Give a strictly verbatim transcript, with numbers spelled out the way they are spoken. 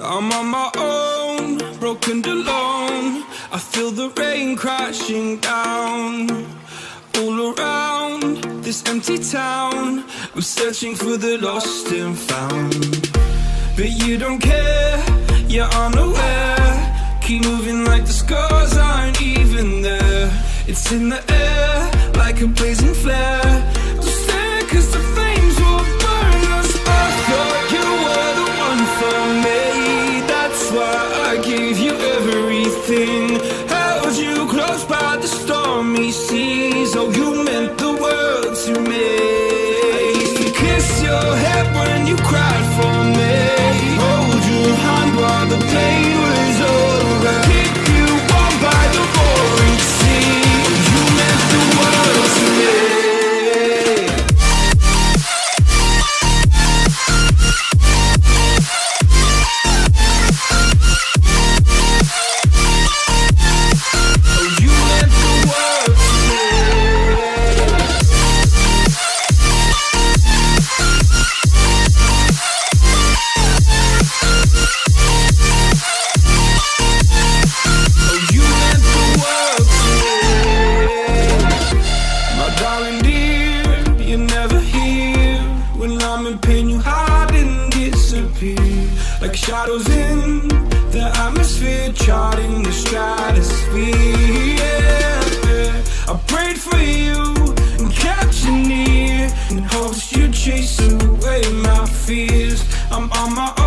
I'm on my own, broken and alone. I feel the rain crashing down all around this empty town. I'm searching for the lost and found, but you don't care, you're unaware. Keep moving like the scars aren't even there. It's in the air like a blazing flare. Don't stare cause the flames will burn us. I thought you were the one for me, that's why I gave you everything. Held you close by the stormy seas. Oh, you meant the world to me. I used to kiss your head when you cried for me, hold your hand while the pain was over, keep you warm by the roaring sea. Oh, you meant the world to me. Like shadows in the atmosphere, charting the stratosphere. Yeah. I prayed for you and kept you near in hopes you'd chase away my fears. I'm on my